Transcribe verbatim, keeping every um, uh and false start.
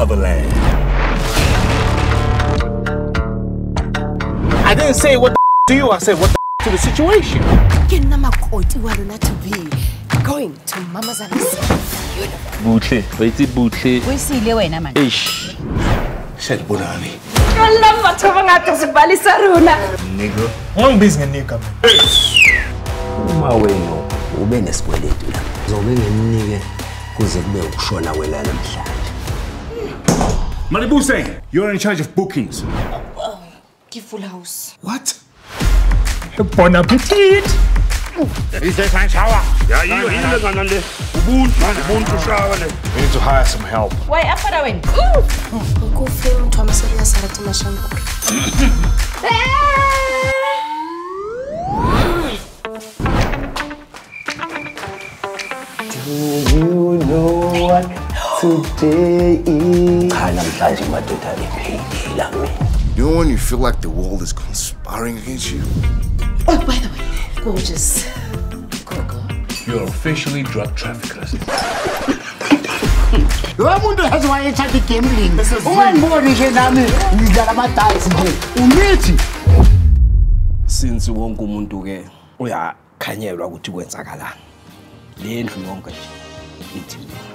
fatherland. I didn't say what the to you, I said what the to the situation. To be going to Mama's house. Boutle, wait it boutle. We see you in a man. Ish. Said Bonani. I love what Tomagatas Balisaruna. Nigga. One business, nigga. My way, no. Ubene square to them. Zombie nigga who's a milk shona will and Mthembus, you're in charge of bookings. Uh, give full house. What? Bon appetit! Is there a shower? Yeah, you need to shower. We need to hire some help. Why up for the win? Go film Thomas Sarah Do you know what today is? You know when you feel like the world is conspiring against you? Oh, by the way, gorgeous. Gogo. You're officially drug traffickers. Umuntu has why it's at the gambling. One more nje nami ngidlala ama dice nje. Umithi. Since wonke umuntu ke uyakhanyelwa ukuthi kwenzakalani. Le ndlu yonke nje ithi